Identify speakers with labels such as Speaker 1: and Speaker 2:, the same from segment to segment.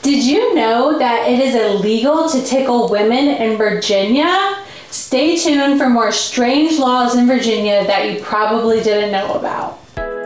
Speaker 1: Did you know that it is illegal to tickle women in Virginia? Stay tuned for more strange laws in Virginia that you probably didn't know about.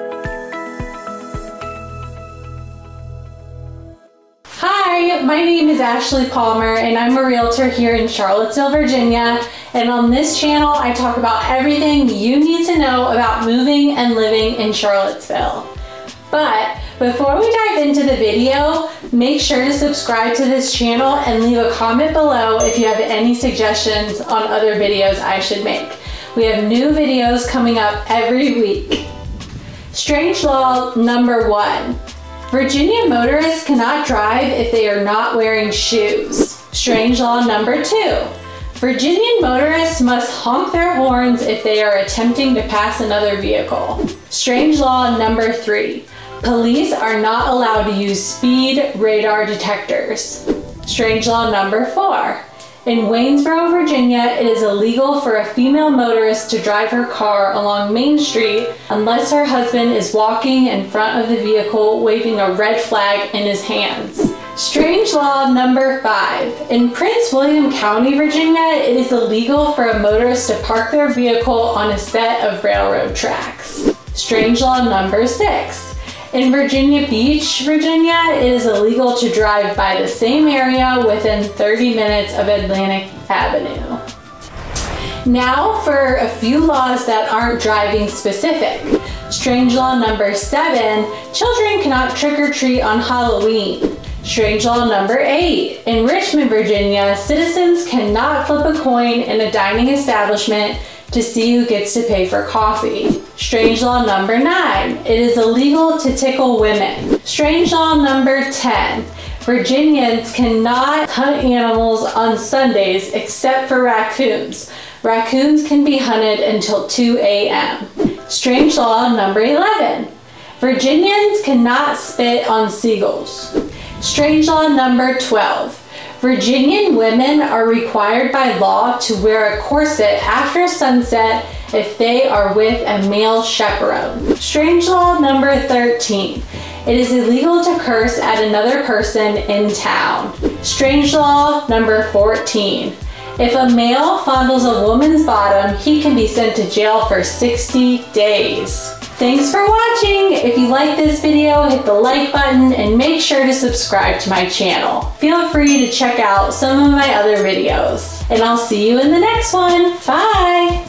Speaker 1: Hi, my name is Ashley Palmer and I'm a realtor here in Charlottesville, Virginia. And on this channel, I talk about everything you need to know about moving and living in Charlottesville. But before we dive into the video, make sure to subscribe to this channel and leave a comment below if you have any suggestions on other videos I should make. We have new videos coming up every week. Strange law number 1. Virginia motorists cannot drive if they are not wearing shoes. Strange law number 2. Virginian motorists must honk their horns if they are attempting to pass another vehicle. Strange law number 3. Police are not allowed to use speed radar detectors. Strange law number 4. In Waynesboro, Virginia, it is illegal for a female motorist to drive her car along Main Street unless her husband is walking in front of the vehicle waving a red flag in his hands. Strange law number 5. In Prince William County, Virginia, it is illegal for a motorist to park their vehicle on a set of railroad tracks. Strange law number 6. In Virginia Beach, Virginia, it is illegal to drive by the same area within 30 minutes of Atlantic Avenue. Now for a few laws that aren't driving specific. Strange law number 7, children cannot trick or treat on Halloween. Strange law number 8, in Richmond, Virginia, citizens cannot flip a coin in a dining establishment to see who gets to pay for coffee. Strange law number 9, it is illegal to tickle women. Strange law number 10, Virginians cannot hunt animals on Sundays except for raccoons. Raccoons can be hunted until 2 a.m. Strange law number 11, Virginians cannot spit on seagulls. Strange law number 12, Virginian women are required by law to wear a corset after sunset if they are with a male chaperone. Strange law number 13. It is illegal to curse at another person in town. Strange law number 14. If a male fondles a woman's bottom, he can be sent to jail for 60 days. Thanks for watching. If you like this video, hit the like button and make sure to subscribe to my channel. Feel free to check out some of my other videos. And I'll see you in the next one. Bye!